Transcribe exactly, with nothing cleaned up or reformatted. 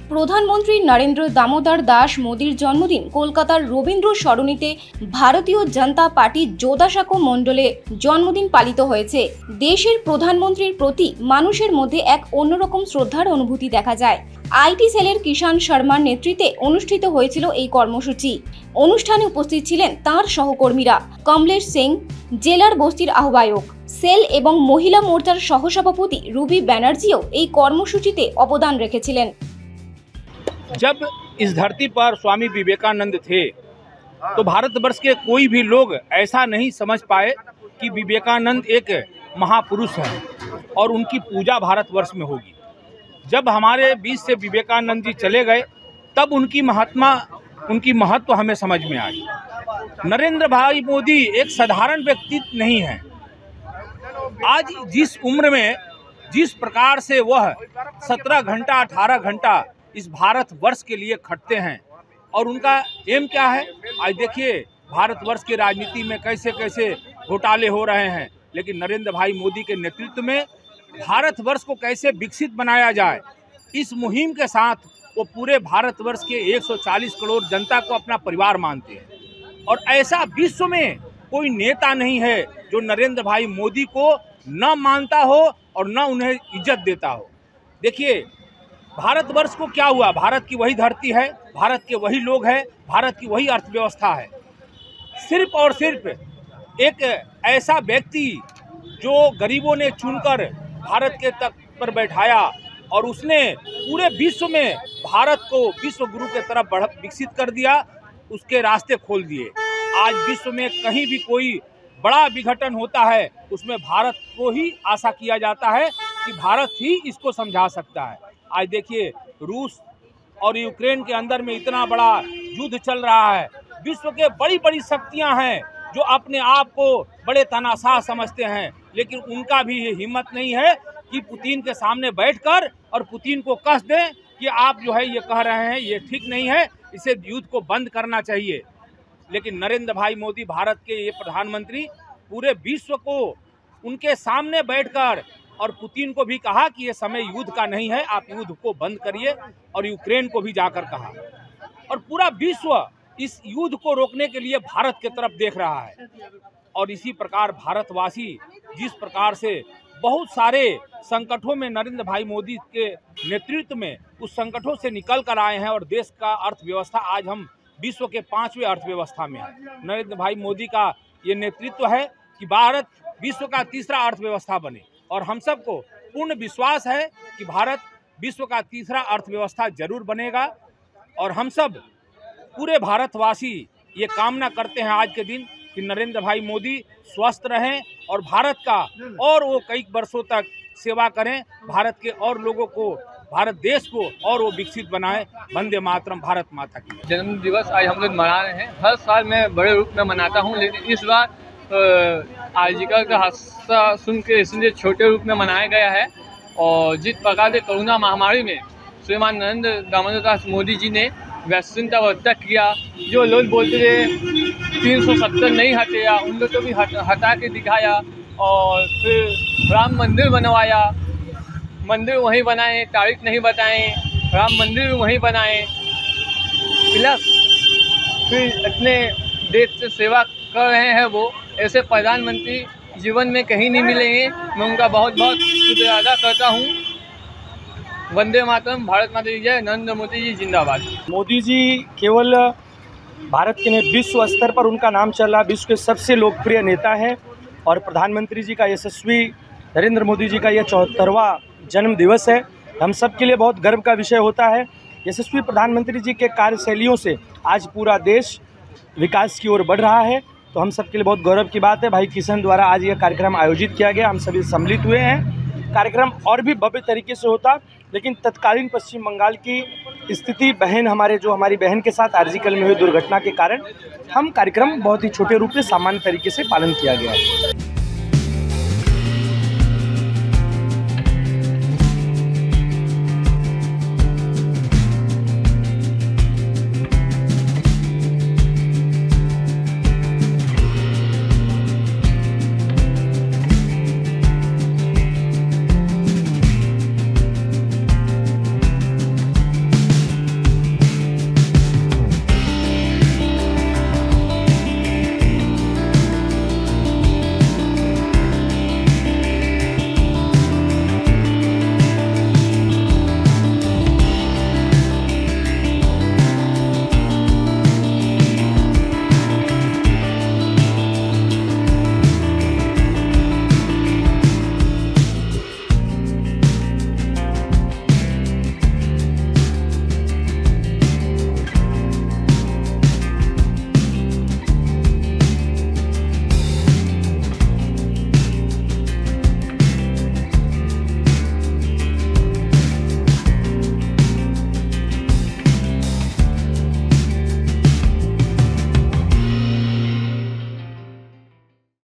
প্রধানমন্ত্রী নরেন্দ্র দামোদর দাস মোদীর জন্মদিন কলকাতার রবীন্দ্র সরণিতে ভারতীয় জনতা পার্টি জোদাসাঁকো মণ্ডলে জন্মদিন পালিত হয়েছে। দেশের প্রধানমন্ত্রীর প্রতি মানুষের মধ্যে এক অন্যরকম শ্রদ্ধার অনুভূতি দেখা যায়। আইটি সেলের কিষাণ শর্মার নেতৃত্বে অনুষ্ঠিত হয়েছিল এই কর্মসূচি। অনুষ্ঠানে উপস্থিত ছিলেন তাঁর সহকর্মীরা। কমলেশ সিং জেলার বস্তির আহ্বায়ক, সেল এবং মহিলা মোর্চার সহসভাপতি রুবি ব্যানার্জিও এই কর্মসূচিতে অবদান রেখেছিলেন। जब इस धरती पर स्वामी विवेकानंद थे तो भारतवर्ष के कोई भी लोग ऐसा नहीं समझ पाए कि विवेकानंद एक महापुरुष हैं और उनकी पूजा भारतवर्ष में होगी। जब हमारे बीच से विवेकानंद जी चले गए तब उनकी महात्मा उनकी महत्व हमें समझ में आई। नरेंद्र भाई मोदी एक साधारण व्यक्ति नहीं है। आज जिस उम्र में जिस प्रकार से वह सत्रह घंटा अठारह घंटा इस भारत वर्ष के लिए खटते हैं और उनका एम क्या है। आज देखिए भारतवर्ष की राजनीति में कैसे कैसे घोटाले हो रहे हैं, लेकिन नरेंद्र भाई मोदी के नेतृत्व में भारतवर्ष को कैसे विकसित बनाया जाए, इस मुहिम के साथ वो पूरे भारतवर्ष के एक सौ चालीस करोड़ जनता को अपना परिवार मानते हैं। और ऐसा विश्व में कोई नेता नहीं है जो नरेंद्र भाई मोदी को न मानता हो और न उन्हें इज्जत देता हो। देखिए भारतवर्ष को क्या हुआ, भारत की वही धरती है, भारत के वही लोग हैं, भारत की वही अर्थव्यवस्था है। सिर्फ और सिर्फ एक ऐसा व्यक्ति जो गरीबों ने चुनकर भारत के तख्त पर बैठाया और उसने पूरे विश्व में भारत को विश्व गुरु के तरफ बढ़ विकसित कर दिया, उसके रास्ते खोल दिए। आज विश्व में कहीं भी कोई बड़ा विघटन होता है उसमें भारत को ही आशा किया जाता है कि भारत ही इसको समझा सकता है। आज देखिए रूस और यूक्रेन के अंदर में इतना बड़ा युद्ध चल रहा है। विश्व के बड़ी बड़ी शक्तियां हैं जो अपने आप को बड़े तानाशाह समझते हैं, लेकिन उनका भी ये हिम्मत नहीं है कि पुतिन के सामने बैठकर और पुतिन को कह दें कि आप जो है ये कह रहे हैं ये ठीक नहीं है, इसे युद्ध को बंद करना चाहिए। लेकिन नरेंद्र भाई मोदी भारत के ये प्रधानमंत्री पूरे विश्व को उनके सामने बैठकर और पुतिन को भी कहा कि ये समय युद्ध का नहीं है, आप युद्ध को बंद करिए, और यूक्रेन को भी जाकर कहा। और पूरा विश्व इस युद्ध को रोकने के लिए भारत की तरफ देख रहा है। और इसी प्रकार भारतवासी जिस प्रकार से बहुत सारे संकटों में नरेंद्र भाई मोदी के नेतृत्व में उस संकटों से निकल कर आए हैं और देश का अर्थव्यवस्था आज हम विश्व के पांचवें अर्थव्यवस्था में है। नरेंद्र भाई मोदी का ये नेतृत्व है कि भारत विश्व का तीसरा अर्थव्यवस्था बने, और हम सबको पूर्ण विश्वास है कि भारत विश्व का तीसरा अर्थव्यवस्था जरूर बनेगा। और हम सब पूरे भारतवासी ये कामना करते हैं आज के दिन कि नरेंद्र भाई मोदी स्वस्थ रहें और भारत का और वो कई वर्षों तक सेवा करें, भारत के और लोगों को, भारत देश को और वो विकसित बनाए। वंदे मातरम, भारत माता की। जन्म दिवस आज हम लोग मना रहे हैं। हर साल मैं बड़े रूप में मनाता हूँ, लेकिन इस बार आर्जिकल का हादसा सुन के इसलिए छोटे रूप में मनाया गया है। और जिस प्रकार से कोरोना महामारी में श्रीमान नरेंद्र दामोदर दास मोदी जी ने वैक्सीन का वर्तक किया, जो लोग बोलते थे तीन सौ सत्तर नहीं हटेगा, उन लोग को भी हट, हटा के दिखाया। और फिर राम मंदिर बनवाया, मंदिर वहीं बनाए, तारीख नहीं बताएं, राम मंदिर वहीं बनाए। प्लस फिर अपने देश से सेवा कर रहे हैं वो, ऐसे प्रधानमंत्री जीवन में कहीं नहीं मिलेंगे। मैं उनका बहुत बहुत शुक्रिया अदा करता हूँ। वंदे मातरम, भारत माता की जय, नरेंद्र मोदी जी जिंदाबाद। मोदी जी केवल भारत के विश्व स्तर पर उनका नाम चल रहा, विश्व के सबसे लोकप्रिय नेता हैं। और प्रधानमंत्री जी का यशस्वी नरेंद्र मोदी जी का यह चौहत्तरवां जन्म दिवस है। हम सब के लिए बहुत गर्व का विषय होता है। यशस्वी प्रधानमंत्री जी के कार्यशैलियों से आज पूरा देश विकास की ओर बढ़ रहा है, तो हम सब के लिए बहुत गौरव की बात है। भाई किशन द्वारा आज यह कार्यक्रम आयोजित किया गया, हम सभी सम्मिलित हुए हैं। कार्यक्रम और भी भव्य तरीके से होता, लेकिन तत्कालीन पश्चिम बंगाल की स्थिति, बहन हमारे जो हमारी बहन के साथ आर्जिकल में हुई दुर्घटना के कारण हम कार्यक्रम बहुत ही छोटे रूप में सामान्य तरीके से पालन किया गया है।